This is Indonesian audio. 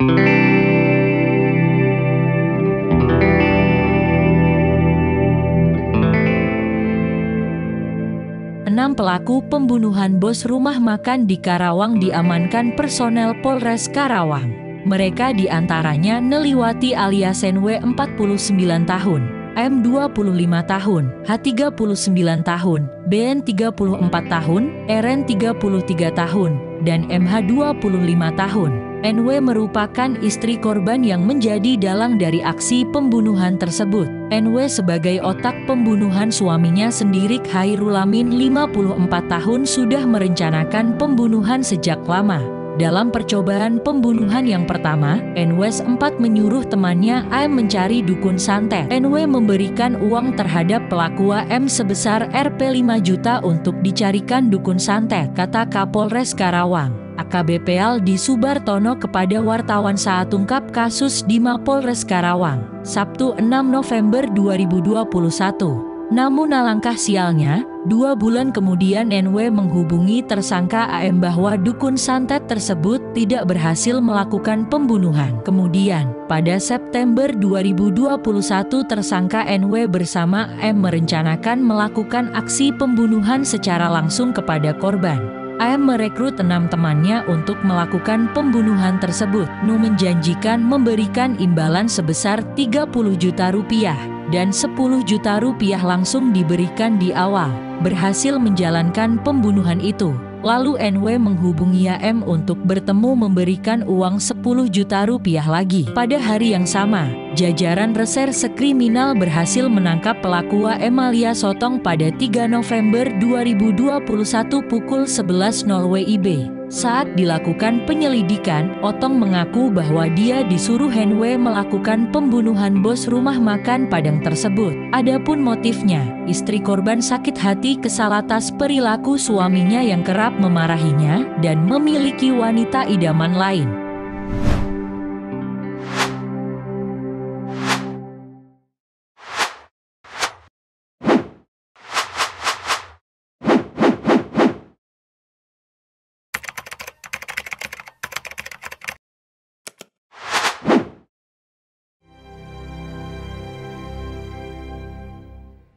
Enam pelaku pembunuhan bos rumah makan di Karawang diamankan personel Polres Karawang. Mereka diantaranya Neliwati alias NW 49 tahun, M 25 tahun, H 39 tahun, BN 34 tahun, RN 33 tahun, dan MH 25 tahun. NW merupakan istri korban yang menjadi dalang dari aksi pembunuhan tersebut. NW sebagai otak pembunuhan suaminya sendiri Khairul Amin 54 tahun sudah merencanakan pembunuhan sejak lama. Dalam percobaan pembunuhan yang pertama, NW sempat menyuruh temannya AM mencari dukun santet. NW memberikan uang terhadap pelaku AM sebesar Rp 5 juta untuk dicarikan dukun santet, kata Kapolres Karawang AKBP Aldi Subartono kepada wartawan saat ungkap kasus di Mapolres Karawang, Sabtu 6 November 2021. Namun alangkah sialnya, 2 bulan kemudian NW menghubungi tersangka AM bahwa dukun santet tersebut tidak berhasil melakukan pembunuhan. Kemudian, pada September 2021 tersangka NW bersama AM merencanakan melakukan aksi pembunuhan secara langsung kepada korban. AM merekrut 6 temannya untuk melakukan pembunuhan tersebut. Nu menjanjikan memberikan imbalan sebesar 30 juta rupiah dan 10 juta rupiah langsung diberikan di awal. Berhasil menjalankan pembunuhan itu. Lalu NW menghubungi AM untuk bertemu memberikan uang 10 juta rupiah lagi. Pada hari yang sama, jajaran reserse kriminal berhasil menangkap pelaku AM alias Otong pada 3 November 2021 pukul 11.00 WIB. Saat dilakukan penyelidikan, Otong mengaku bahwa dia disuruh NW melakukan pembunuhan bos rumah makan Padang tersebut. Adapun motifnya, istri korban sakit hati kesal atas perilaku suaminya yang kerap memarahinya dan memiliki wanita idaman lain.